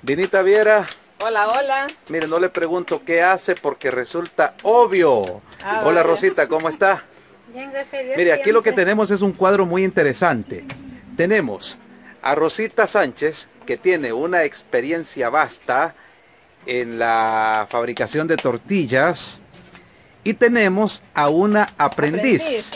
Dinita Viera. Hola, hola. Mire, no le pregunto qué hace porque resulta obvio. Hola, Rosita, ¿cómo está? Bien, gracias a Dios. Mire, aquí lo que tenemos es un cuadro muy interesante. Tenemos a Rosita Sánchez, que tiene una experiencia vasta en la fabricación de tortillas, y tenemos a una aprendiz.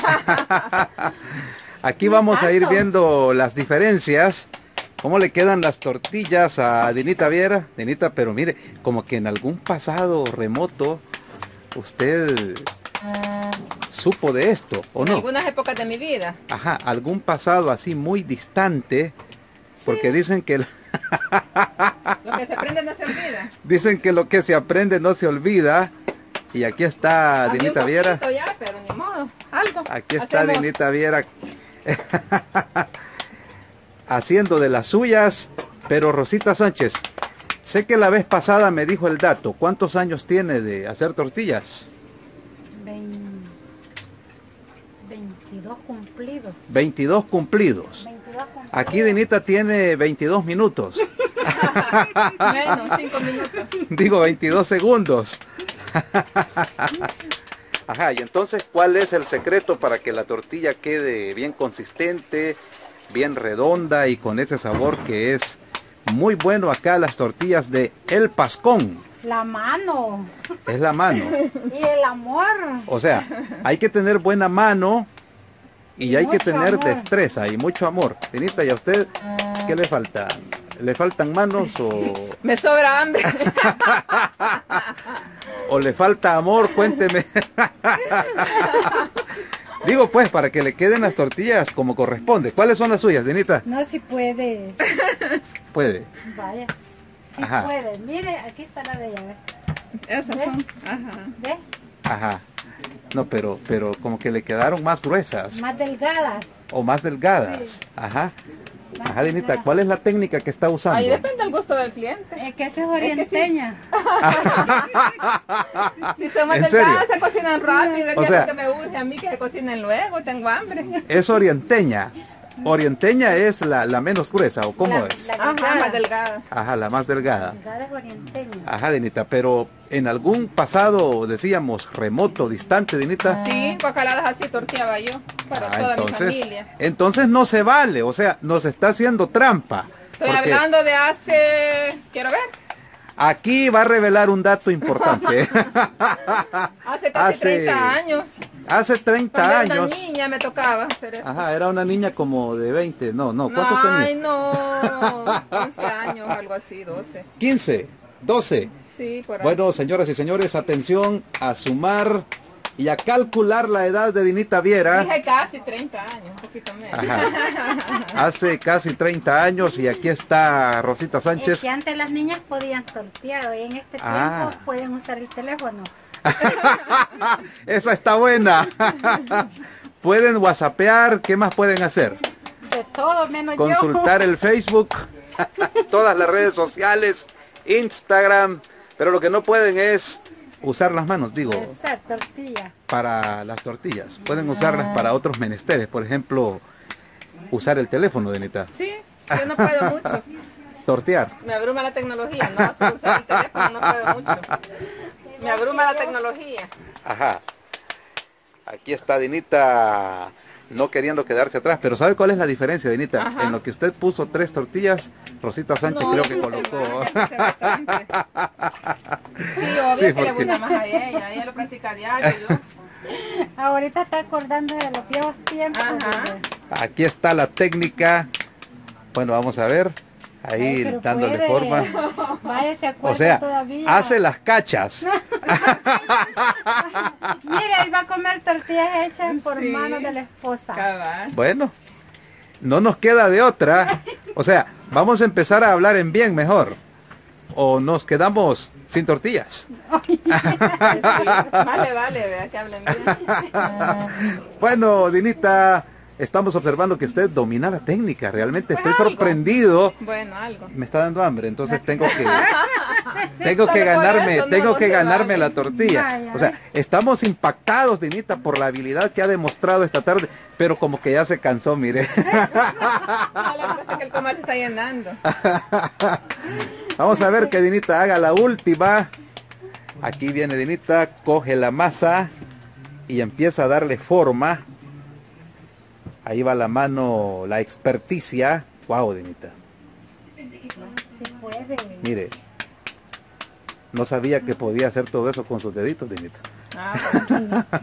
Aquí vamos a ir viendo las diferencias. ¿Cómo le quedan las tortillas a Dinita Viera? Dinita, pero mire, como que en algún pasado remoto usted supo de esto, ¿o no? En algunas épocas de mi vida. Ajá, algún pasado así muy distante, porque dicen que... Lo que se aprende no se olvida. Dicen que lo que se aprende no se olvida. Y aquí está A mí Dinita un Viera. poquito ya, pero ni modo. Algo. Aquí está hacemos. Dinita Viera haciendo de las suyas. Pero Rosita Sánchez, sé que la vez pasada me dijo el dato. ¿Cuántos años tiene de hacer tortillas? 22 cumplidos. 22 cumplidos. 22 cumplidos. Aquí Dinita tiene 22 minutos. Menos, 5 minutos. Digo 22 segundos. Ajá, y entonces, ¿cuál es el secreto para que la tortilla quede bien consistente, bien redonda y con ese sabor que es muy bueno acá, las tortillas de El Pascón? La mano. Es la mano. Y el amor. O sea, hay que tener buena mano y hay que Mucho tener amor. destreza y mucho amor. Dinita, ¿y a usted qué le falta? ¿Le faltan manos Me sobra hambre. o le falta amor? Cuénteme. Digo pues, para que le queden las tortillas como corresponde. ¿Cuáles son las suyas, Dinita? No, si puede. Puede. Vaya. Si Ajá. puede. Mire, aquí está la de ella. Esas ¿Ve? son. Ajá. ¿Ve? Ajá. No, pero como que le quedaron más gruesas Más delgadas. o más delgadas. Sí. Ajá. Ajá, Dinita, ¿cuál es la técnica que está usando? Ahí depende del gusto del cliente. Es que ese es orienteña. Si son más ¿En serio? delgadas, se cocinan rápido. O Es sea- lo que me urge a mí, que se cocinen luego. Tengo hambre. Es orienteña. Orienteña es la menos gruesa, ¿o cómo es? La Ajá, delgada. más delgada. Ajá, la más delgada. Delgada es orienteña. Ajá, Dinita, pero en algún pasado, decíamos, remoto, distante, Dinita. Sí, guacaladas así torteaba yo. Para toda mi familia. entonces no se vale, o sea, nos está haciendo trampa. Estoy Porque hablando de hace... Quiero ver. aquí va a revelar un dato importante. Hace casi 30 años. Hace 30 Cuando era años. una niña me tocaba hacer eso. Ajá, era una niña como de 20, no, ¿cuántos Ay, tenía? no, 15 años, algo así, 12. 15, 12. Sí, por ahí. Bueno, señoras y señores, atención a sumar y a calcular la edad de Dinita Viera. Dije casi 30 años, un poquito menos. Ajá. Hace casi 30 años y aquí está Rosita Es Sánchez. que antes las niñas podían tortear, hoy en este Ah. tiempo pueden usar el teléfono. Esa está buena. Pueden whatsappear, ¿qué más pueden hacer? De todo menos Consultar el Facebook, todas las redes sociales, Instagram, pero lo que no pueden es usar las manos, digo, yo. Usar tortilla. para las tortillas. Pueden usarlas para otros menesteres, por ejemplo, usar el teléfono, Dinita, Sí, yo no puedo mucho. tortear. Me abruma la tecnología, no sé usar el teléfono, no puedo mucho. Me abruma la tecnología. Ajá. Aquí está Dinita no queriendo quedarse atrás, pero ¿sabe cuál es la diferencia, Dinita? Ajá. En lo que usted puso 3 tortillas, Rosita Sánchez No, creo yo que puse colocó. más, ya puse bastante. Sí, obvio Sí, que le porque- gusta más a ella lo practica diario. Yo. Ahorita está acordando de los viejos tiempos. Ajá. Aquí está la técnica. Bueno, vamos a ver. Ahí Ay, pero dándole puede. forma. Vaya, se acuerda O sea, todavía. hace las cachas. Mire, él va a comer tortillas hechas por Sí. manos de la esposa. Cabal. Bueno, no nos queda de otra. O sea, vamos a empezar a hablar en bien mejor. O nos quedamos sin tortillas. Vale, vea que hablen bien. Bueno, Dinita, estamos observando que usted domina la técnica. Realmente Pues estoy algo. sorprendido. Bueno, algo. Me está dando hambre, entonces tengo que Solo por ganarme, eso no, tengo no que se ganarme vale. la tortilla. Vaya. O sea, estamos impactados, Dinita, por la habilidad que ha demostrado esta tarde, pero como que ya se cansó, mire. No, le parece que el comal se está llenando. Vamos a ver que Dinita haga la última. Aquí viene Dinita, coge la masa y empieza a darle forma. Ahí va la mano, la experticia. Wow, Dinita. Sí puede. Mire, no sabía que podía hacer todo eso con sus deditos, Dinita. Ah, pues,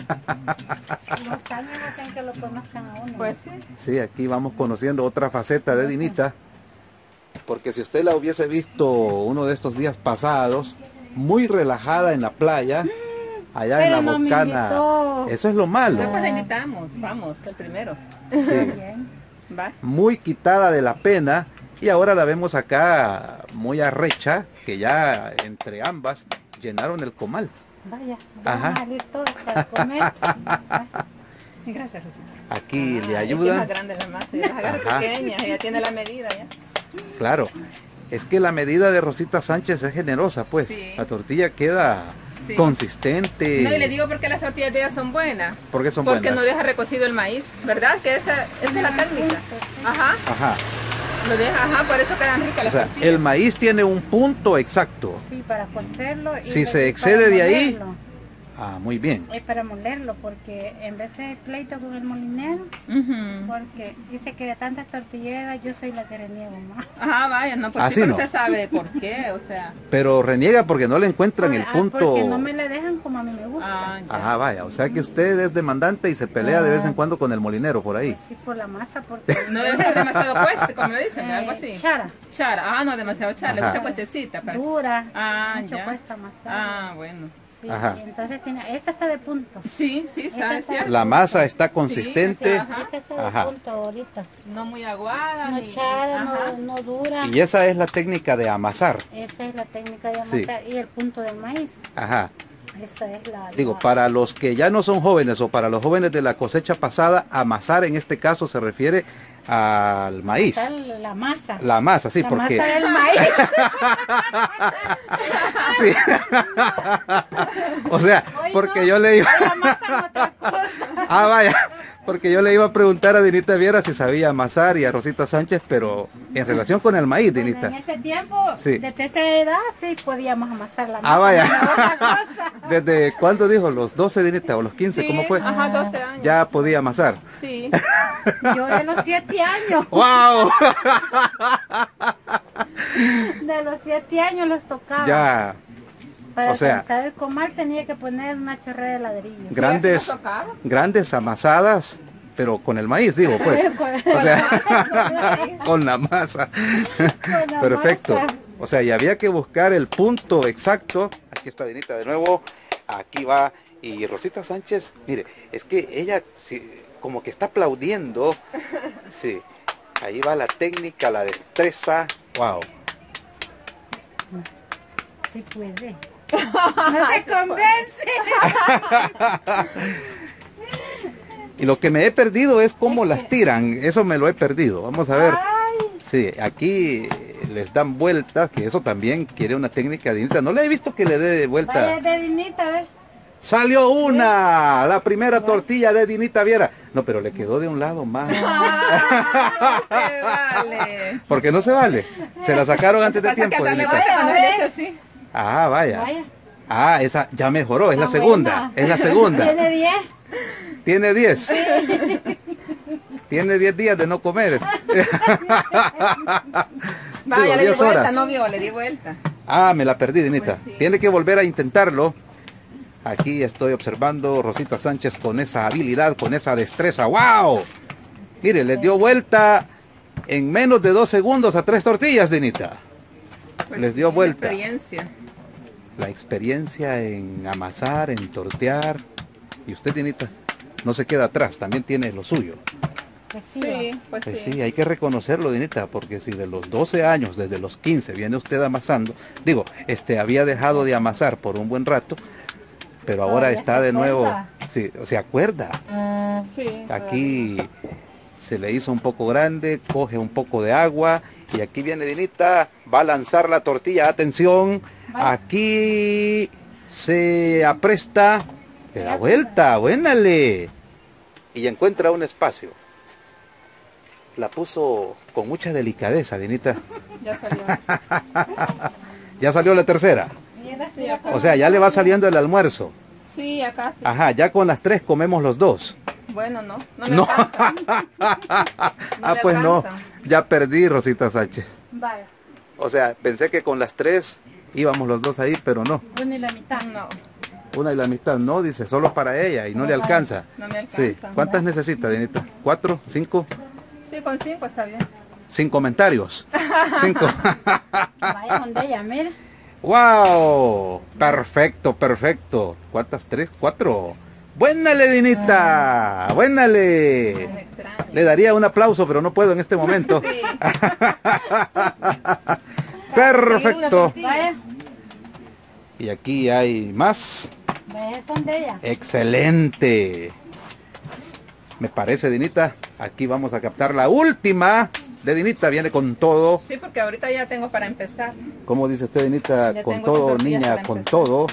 Los años hacen que lo conozcan a uno. pues sí. Sí, aquí vamos conociendo otra faceta de Dinita. Porque si usted la hubiese visto uno de estos días pasados, muy relajada en la playa, allá Pero en la no me Bocana, invitó. eso es lo malo. Después la invitamos, vamos, el primero. Sí, Bien. Va. muy quitada de la pena y ahora la vemos acá muy arrecha, que ya entre ambas llenaron el comal. Vaya, Ajá. vamos a salir todos para comer. Gracias, Rosita. Aquí le Es que es ayudan. más grande la masa, ya las agarra Ajá. pequeña, ya tiene la medida ya. Claro, es que la medida de Rosita Sánchez es generosa, pues. Sí. La tortilla queda Sí. consistente. No, y le digo porque las tortillas de ellas son buenas. ¿Por qué son Porque buenas? no deja recocido el maíz, ¿verdad? Que esa es la técnica. Ajá, Ajá. lo deja, ajá, por eso quedan ricas O las sea, tortillas. el maíz tiene un punto exacto. Sí, para cocerlo. Y Si se para excede de ahí, molerlo. Ah, muy bien. Es para molerlo, porque en vez de pleito con el molinero, Ujú. porque dice que de tantas tortilleras yo soy la que reniego más. Ajá, vaya, no, pues Así sí, pero no. usted sabe por qué, o sea. Pero reniega porque no le encuentran el punto. Porque no me la dejan como a mí me gusta. Ah, ya. Ajá, vaya. O sea que usted es demandante y se pelea de vez en cuando con el molinero por ahí. Pues sí, por la masa, porque... No debe ser demasiado cueste, como le dicen, algo así. Chara, Chara, ah, no, demasiado chara, le Ajá. gusta cuestecita. Pero... dura, Ah, mucho ya. cuesta amasar. Ah, bueno. Sí, Ajá. y entonces tiene, esta está de punto. Sí, sí, está, es cierto. La masa está consistente. Ajá. Esta está de Ajá. punto ahorita. No muy aguada. No ni... chara, Ajá. no dura. Y esa es la técnica de amasar. Esa es la técnica de Sí. amasar. Y el punto del maíz. Ajá. Esa es la... Digo, la- para los que ya no son jóvenes o para los jóvenes de la cosecha pasada, amasar en este caso se refiere al maíz. está la masa. La masa, sí, la porque... masa del maíz. Sí. O sea, Hoy porque no, yo le iba... La masa es otra cosa. Ah, vaya, porque yo le iba a preguntar a Dinita Viera si sabía amasar y a Rosita Sánchez, pero en relación con el maíz, Bueno, Dinita. en ese tiempo, Sí. desde esa edad, sí podíamos amasar la masa. Ah, vaya. no otra cosa. ¿Desde cuándo dijo? ¿Los 12, Dinita, o los 15? Sí, ¿Cómo fue? Ajá, 12 años. Ya podía amasar. Sí. Yo de los 7 años. ¡Wow! De los 7 años los tocaba. Ya, Para o sea, alcanzar el comal tenía que poner una chorrera de ladrillo. grandes, Sí, así nos tocaba. grandes amasadas, pero con el maíz, digo, pues. O sea, con la masa. la Perfecto. masa. O sea, y había que buscar el punto exacto. Aquí está Dinita de nuevo. Aquí va. Y Rosita Sánchez, mire, es que ella sí, como que está aplaudiendo. Sí. Ahí va la técnica, la destreza. Wow. Sí puede. No se convence. Y lo que me he perdido es cómo las tiran. Eso me lo he perdido. Vamos a ver. Ay, Sí, aquí les dan vueltas, que eso también quiere una técnica Dinita. No le he visto que le dé vuelta. vaya de Dinita, ¿ves? Salió una, la primera tortilla de Dinita Viera. No, pero le quedó de un lado más. Ah, se vale. Porque no se vale. Se la sacaron antes de Pasa que tiempo, darle Dinita. vuelta cuando se le echa así. Ah, vaya. Vaya. Ah, esa ya mejoró, es la Está segunda. buena. Es la segunda. Tiene 10. Tiene 10. Tiene 10 días de no comer. Vaya, Digo, le di 10 vuelta, horas. no vio, le di vuelta. Ah, me la perdí, Dinita. Pues sí. Tiene que volver a intentarlo. Aquí estoy observando Rosita Sánchez con esa habilidad, con esa destreza. ¡Wow! Mire, le dio vuelta en menos de 2 segundos a 3 tortillas, Dinita. Pues Les dio sí, vuelta. Experiencia. La experiencia en amasar, en tortear. Y usted, Dinita, no se queda atrás, también tiene lo suyo. Pues sí. Sí, pues Pues sí. sí, hay que reconocerlo, Dinita, porque si de los 12 años, desde los 15, viene usted amasando, digo, había dejado de amasar por un buen rato, pero ahora Todavía está se de nuevo, acuerda. sí, se acuerda. Sí, Aquí se le hizo un poco grande, coge un poco de agua, y aquí viene Dinita, va a lanzar la tortilla, atención, aquí se apresta, le da vuelta, buénale, y encuentra un espacio. la puso con mucha delicadeza, Dinita. Ya salió. Ya salió la tercera. Sí, acá. O sea, ya le va saliendo el almuerzo. Sí, acá sí. Ajá, ya con las 3 comemos los 2. Bueno, no. No me No. alcanza. Ah, me pues no. alcanza. Ya perdí, Rosita Sánchez. Vaya, O sea, pensé que con las 3 íbamos los 2 ahí, pero no. una y la mitad. No, Una y la mitad, no, dice, solo para ella y no le alcanza. no me Sí. alcanza. ¿Cuántas necesita, Dinita? ¿4? ¿5? Sí, con 5 está bien. Sin comentarios. 5. Vaya donde ella, mira. ¡Wow! Perfecto, perfecto. ¿Cuántas? 3, 4. ¡Buénale, Dinita! ¡Buénale! Es extraño. Le daría un aplauso, pero no puedo en este momento. Sí. Perfecto. Vaya, Y aquí hay más. vaya son de ella. Excelente. Me parece, Dinita. Aquí vamos a captar la última de Dinita. Viene con todo. Sí, porque ahorita ya tengo para empezar. ¿Cómo dice usted, Dinita? Ya Con tengo todo, tortillas niña, para con empezar. todo.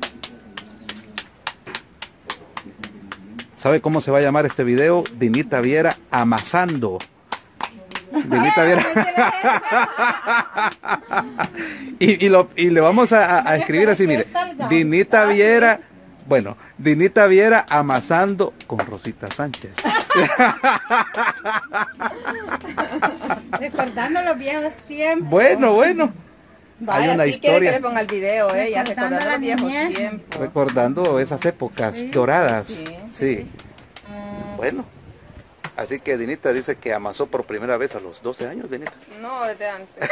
¿Sabe cómo se va a llamar este video? Dinita Viera amasando. Dinita Viera. y le vamos a escribir así, mire. Dinita Viera. Bueno, Dinita Viera amasando con Rosita Sánchez. Recordando los viejos tiempos. Bueno, bueno. Vaya, una sí historia. quiere que le ponga el video, ella, Recordando recordando la los viejos niñez. tiempos. Recordando esas épocas Sí. doradas. Sí, Sí. Bueno. Así que Dinita dice que amasó por primera vez a los 12 años, Dinita. No, desde antes.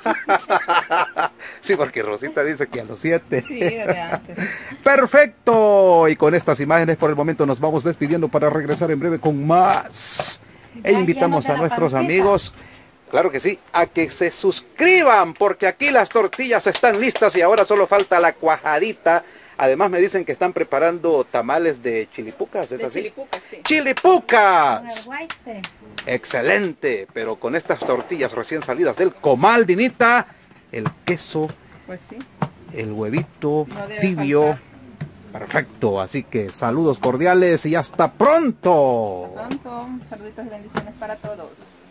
Sí, porque Rosita dice que a los 7. Sí, desde antes. Perfecto. Y con estas imágenes por el momento nos vamos despidiendo para regresar en breve con más. E Ya invitamos llenos de a la nuestros pancita. amigos, claro que sí, a que se suscriban porque aquí las tortillas están listas y ahora solo falta la cuajadita. Además me dicen que están preparando tamales de chilipucas, ¿es De así? chilipucas, sí. ¡Chilipucas! Arguaiste. Excelente, pero con estas tortillas recién salidas del comal, Dinita, el queso, Pues sí. el huevito No debe tibio. faltar. Perfecto, así que saludos cordiales y hasta pronto. Pronto, saluditos y bendiciones para todos.